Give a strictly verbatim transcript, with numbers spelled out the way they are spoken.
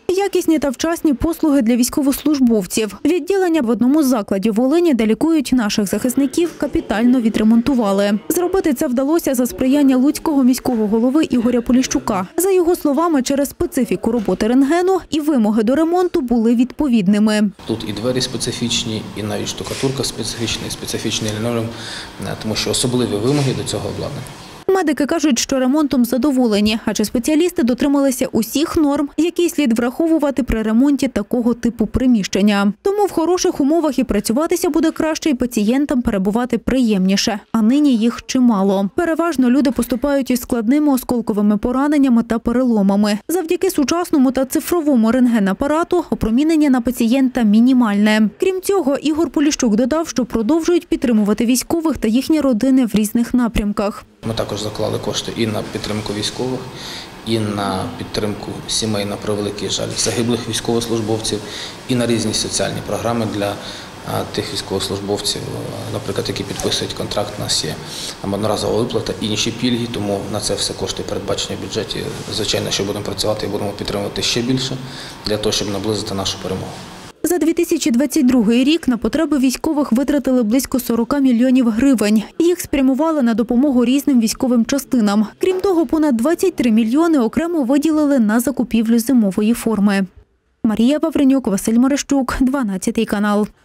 Якісні та вчасні послуги для військовослужбовців. Відділення в одному з закладів Волині, де лікують наших захисників, капітально відремонтували. Зробити це вдалося за сприяння луцького міського голови Ігоря Поліщука. За його словами, через специфіку роботи рентгену і вимоги до ремонту були відповідними. Тут і двері специфічні, і навіть штукатурка специфічна, і специфічний лінолеум, тому що особливі вимоги до цього обладнання. Медики кажуть, що ремонтом задоволені, адже спеціалісти дотрималися усіх норм, які слід враховувати при ремонті такого типу приміщення. Тому в хороших умовах і працюватися буде краще, і пацієнтам перебувати приємніше. А нині їх чимало. Переважно люди поступають із складними осколковими пораненнями та переломами. Завдяки сучасному та цифровому рентгенапарату опромінення на пацієнта мінімальне. Крім цього, Ігор Поліщук додав, що продовжують підтримувати військових та їхні родини в різних напрямках. Ми також заклали кошти і на підтримку військових, і на підтримку сімей, на превеликий жаль, загиблих військовослужбовців, і на різні соціальні програми для тих військовослужбовців, наприклад, які підписують контракт, у нас є одноразова виплата і інші пільги, тому на це все кошти передбачені в бюджеті. Звичайно, що будемо працювати і будемо підтримувати ще більше, для того, щоб наблизити нашу перемогу. За дві тисячі двадцять другий рік на потреби військових витратили близько сорок мільйонів гривень. Їх спрямували на допомогу різним військовим частинам. Крім того, понад двадцять три мільйони окремо виділили на закупівлю зимової форми. Марія Вавренюк, Василь Мерещук, дванадцятий канал.